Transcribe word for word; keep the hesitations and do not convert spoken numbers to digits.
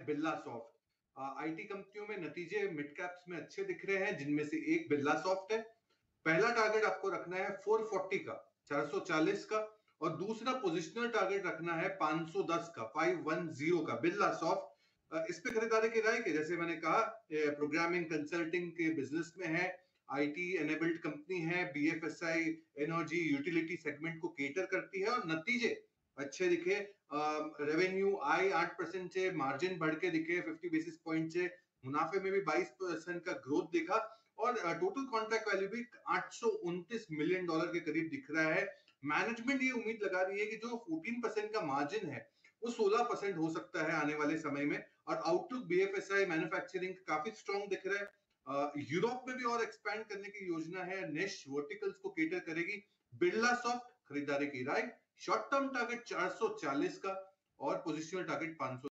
Birla soft. IT कंपनियों में नतीजे मिड कैप्स में अच्छे दिख रहे हैं, जिनमें से एक बिरला सॉफ्ट है। पहला टारगेट आपको रखना है चार सौ चालीस का, चार सौ चालीस का, और दूसरा पोजिशनल टारगेट रखना है पाँच सौ दस का, पाँच सौ दस का। बिरला सॉफ्ट इस पे खरीदारी की राय के, जैसे मैंने कहा, प्रोग्रामिंग कंसल्टिंग के बिजनेस में है, आईटी एनेबल्ड कंपनी है, बीएफएसआई एनर्जी यूटिलिटी सेगमेंट को केटर करती है और नतीजे अच्छे दिखे। रेवेन्यू आए आठ परसेंट से, मार्जिन बढ़ के दिखे पचास बेसिस पॉइंट से, मुनाफे में भी बाईस परसेंट का ग्रोथ दिखा, और टोटल कॉन्ट्रैक्ट वैल्यू भी आठ सौ उनतीस मिलियन डॉलर के करीब दिख रहा है। मैनेजमेंट ये उम्मीद लगा रही है कि जो चौदह परसेंट का मार्जिन है वो सोलह परसेंट हो सकता है आने वाले समय में, और आउटलुक बीएफएसआई मैन्युफैक्चरिंग काफी स्ट्रांग दिख रहा है। यूरोप में भी और एक्सपैंड करने की योजना है, निश वर्टिकल्स को केटर करेगी। बिरला सॉफ्ट खरीदारी की राय, शॉर्ट टर्म टारगेट चार सौ चालीस का और पोजिशनल टारगेट पाँच सौ